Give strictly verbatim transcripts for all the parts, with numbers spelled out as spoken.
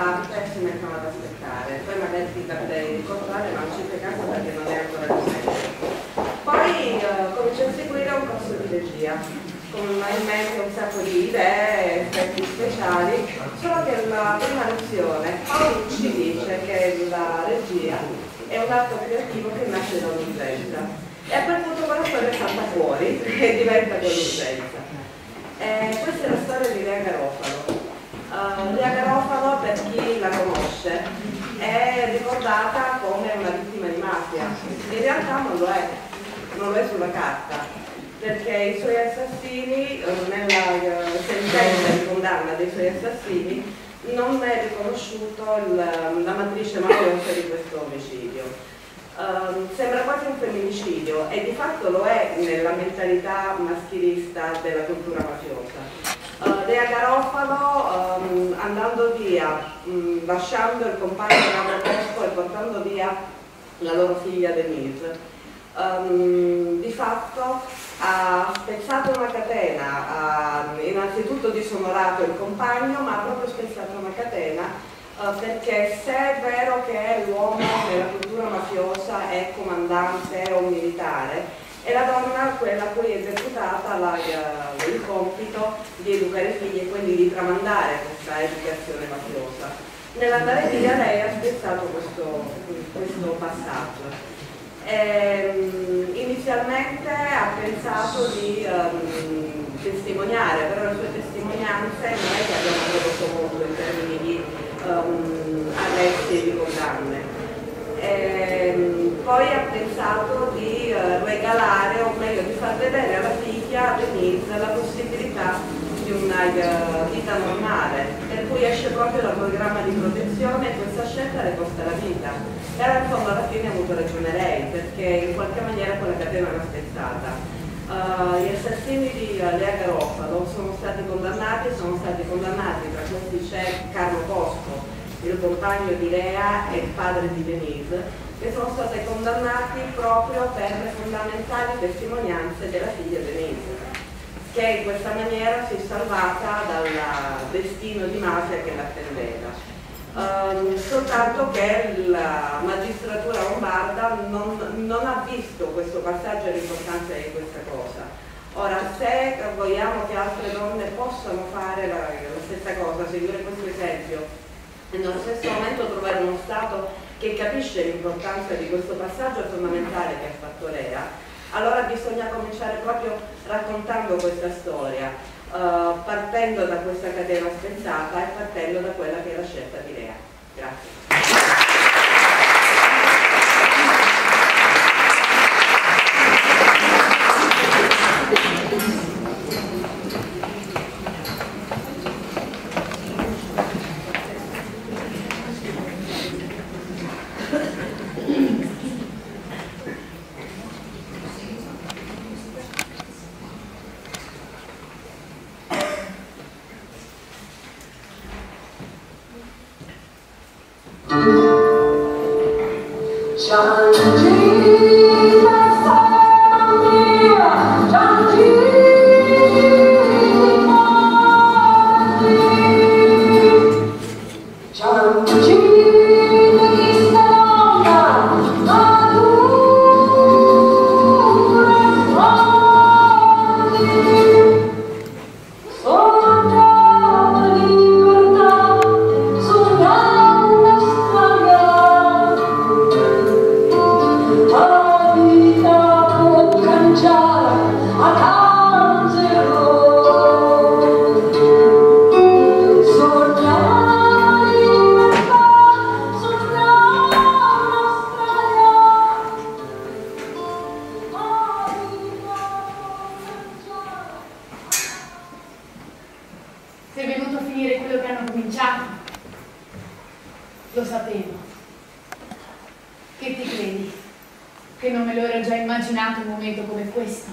parte si mettono ad aspettare, poi magari ti devi ricordare, ma non ci fai caso perché non è ancora presente. Poi eh, comincia a seguire un corso di regia, con in mente un sacco di idee, effetti speciali, solo che la prima lezione Paolo ci dice che la regia è un atto creativo che nasce dall'urgenza. E a quel punto quella storia salta fuori e diventa quell'urgenza. Eh, questa è la storia di Lea Garofalo. Uh, Lea Garofalo, per chi la conosce, è ricordata come una vittima di mafia. In realtà non lo è, non lo è sulla carta, perché i suoi assassini, nella sentenza di condanna dei suoi assassini, non è riconosciuto il, la matrice mafiosa di questo omicidio. Um, sembra quasi un femminicidio e di fatto lo è nella mentalità maschilista della cultura mafiosa. Uh, Lea Garofalo, um, andando via, um, lasciando il compagno Mauro Pesco e portando via la loro figlia Denise, um, di fatto ha spezzato una catena, ha innanzitutto disonorato il compagno, ma ha proprio spezzato una catena. Uh, perché se è vero che l'uomo nella cultura mafiosa è comandante o militare, è la donna quella a cui è esercitata la, uh, il compito di educare i figli e quindi di tramandare questa educazione mafiosa. Nell'andare via lei ha spezzato questo, questo passaggio. E, inizialmente ha pensato di um, testimoniare, però le sue testimonianze non è che abbiamo prodotto molto in termini di Um, arresti e di condanne. E, poi ha pensato di uh, regalare, o meglio di far vedere alla figlia Denise la possibilità di una uh, vita normale, per cui esce proprio dal programma di protezione e questa scelta le costa la vita. Però in fondo alla fine ha avuto ragione lei, perché in qualche maniera quella catena era spezzata. Uh, gli assassini di uh, Lea Garofalo sono stati condannati, sono stati condannati, tra questi c'è Carlo Bosco, il compagno di Lea e il padre di Denise, che sono stati condannati proprio per le fondamentali testimonianze della figlia Denise, che in questa maniera si è salvata dal destino di mafia che l'attendeva. Um, soltanto che la magistratura lombarda non, non ha visto questo passaggio e l'importanza di questa cosa. Ora, se vogliamo che altre donne possano fare la, la stessa cosa, seguire questo esempio e nello stesso momento trovare uno Stato che capisce l'importanza di questo passaggio fondamentale che ha fatto Lea, allora bisogna cominciare proprio raccontando questa storia. Uh, partendo da questa catena spezzata e partendo da quella che è la scelta di Lea. Grazie. Lo sapevo. Che ti credi? Che non me lo ero già immaginato un momento come questo?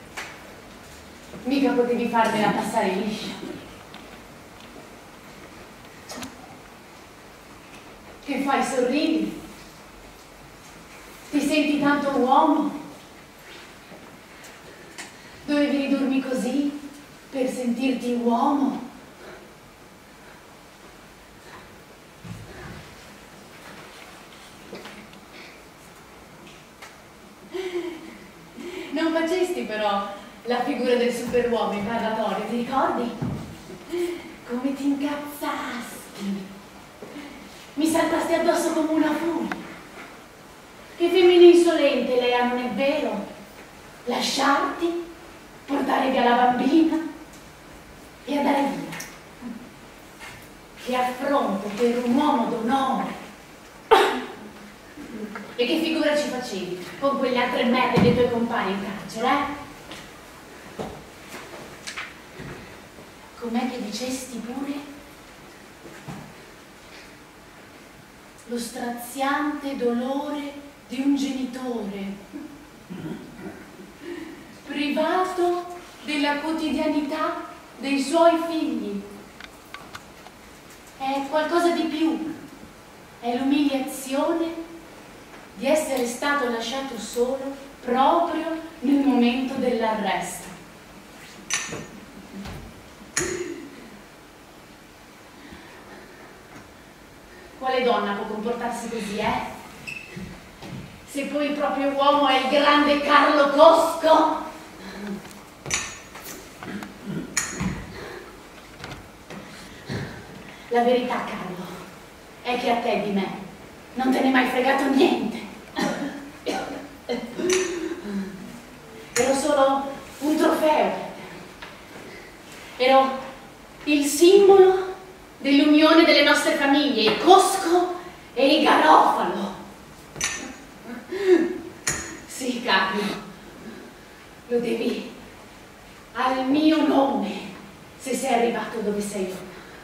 Mica potevi farmela passare liscia. Che fai, sorridi? Ti senti tanto uomo? Dovevi ridurmi così per sentirti uomo? però la figura del superuomo in parlatorio, ti ricordi? Come ti incazzasti! Mi saltasti addosso come una furia. Che femmina insolente, Lea, non è vero? Lasciarti, portare via la bambina e andare via. Che affronto per un uomo d'onore. E che figura ci facevi con quelle altre merde dei tuoi compagni in carcere, eh? Com'è che dicesti pure? Lo straziante dolore di un genitore, privato della quotidianità dei suoi figli. È qualcosa di più, è l'umiliazione di essere stato lasciato solo proprio nel momento dell'arresto. Quale donna può comportarsi così, eh? Se poi il proprio uomo è il grande Carlo Cosco? La verità, Carlo, è che a te di me non te ne è mai fregato niente. Ero solo un trofeo. Ero il simbolo dell'unione delle nostre famiglie, il Cosco e il Garofalo. Sì, Carlo, lo devi al mio nome se sei arrivato dove sei ora.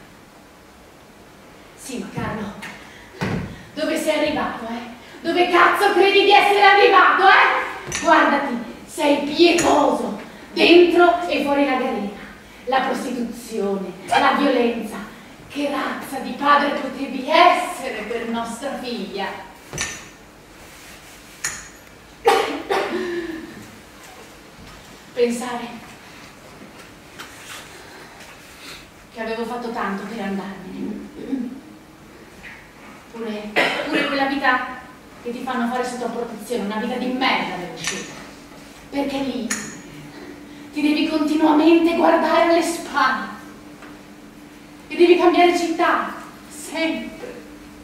Sì, ma Carlo, dove sei arrivato, eh? Dove cazzo credi di essere arrivato, eh? Guardati, sei pietoso, dentro e fuori la galera. La prostituzione, la violenza. Che razza di padre potevi essere per nostra figlia? Pensare che avevo fatto tanto per andarmene. Pure, pure quella vita che ti fanno fare sotto protezione, una vita di merda devo scegliere. Perché lì ti devi continuamente guardare alle spalle e devi cambiare città, sempre.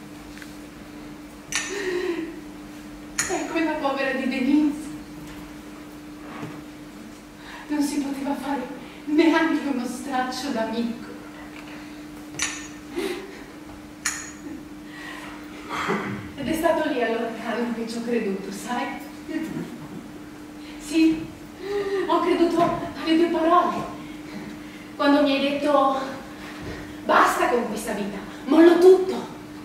È quella povera di Denise. Non si poteva fare neanche uno straccio d'amico. Ed è stato lì allora, Carlo, che ci ho creduto, sai? Sì, ho creduto alle tue parole. Quando mi hai detto basta con questa vita, mollo tutto.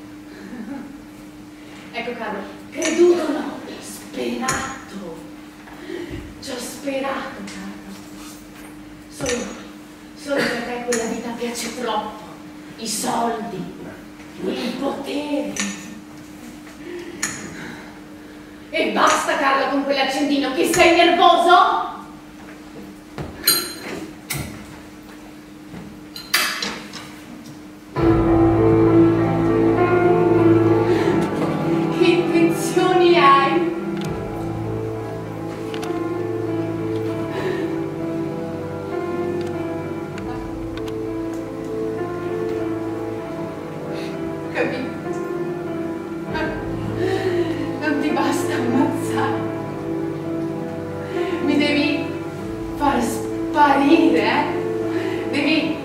Ecco, Carlo, creduto no, sperato. Ci ho sperato, Carlo. Solo, solo perché quella vita piace troppo. I soldi, il potere. E basta, Carlo, con quell'accendino, che sei nervoso? Che intenzioni hai? Capito? Non ti basta ammazzare. Mi devi far sparire, eh? Devi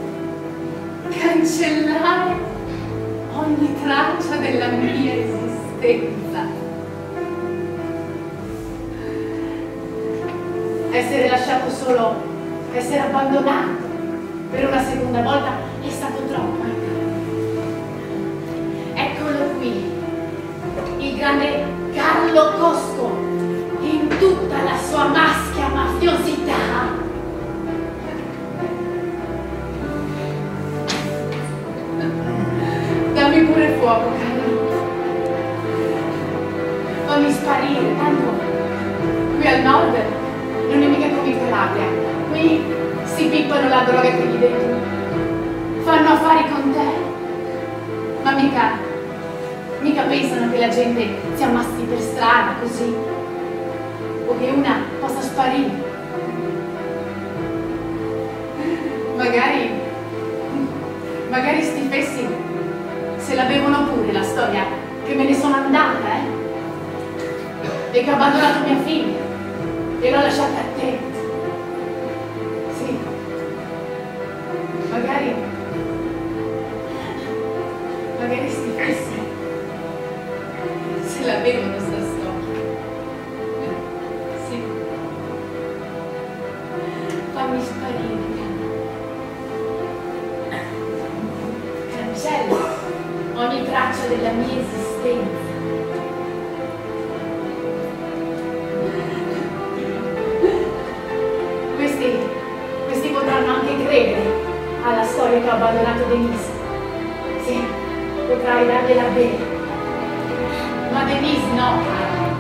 cancellare ogni traccia della mia esistenza. Essere lasciato solo, essere abbandonato per una seconda volta è stato troppo, eh? Eccolo qui, il grande Carlo Cosco, in tutta la sua maschia mafiosità. Dammi pure fuoco, Carlo. Fammi sparire, tanto qui al nord non è mica come in Calabria. Qui si pippano la droga che gli dentro. Fanno affari con te. Ma mica, mica pensano che la gente si ammazzi per strada così. O che una possa sparire magari, magari sti fessi se la bevono pure la storia che me ne sono andata, eh? E che ho abbandonato mia figlia e l'ho lasciata a te. Sì, magari, magari sti fessi se la bevono sta storia. Sì, fammi sparire. Cancella ogni traccia della mia esistenza. Questi, questi potranno anche credere alla storia che ho abbandonato Denise. Sì, potrai dargliela bene. Ma Denise no, cara.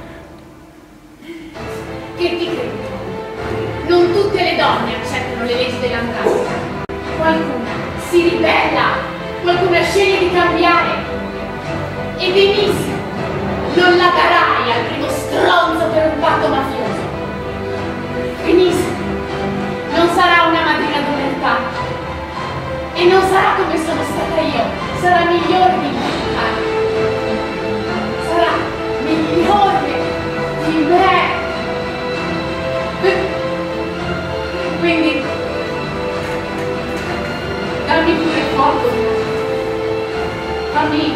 Che ti credo? Non tutte le donne accettano le leggi dell'Antartica. Qualcuna si ribella. Qualcuno sceglie di cambiare. E Denise non la darai al primo stronzo per un patto mafioso. Denise non sarà una madrina d'omertà. E non sarà come sono stata io. Sarà migliore di me. Sarà migliore di me. Quindi dammi pure fuoco. Fammi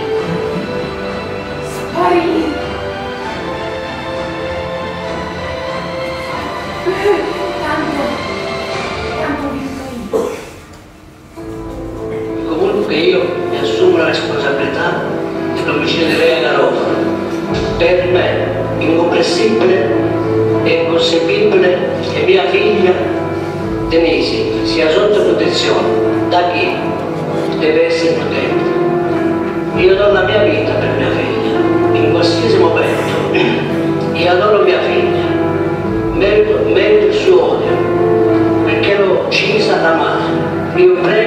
sparire. Tanto, tanto vinco io. Comunque io mi assumo la responsabilità dell'omicidio di Lea Garofalo. Per me, incomprensibile e inconcepibile che mia figlia Denise sia sotto protezione. Da chi? Deve essere protetta. Io do la mia vita per mia figlia, in qualsiasi momento. Io adoro mia figlia, merito, merito il suo odio, perché l'ho uccisa da madre. Io prego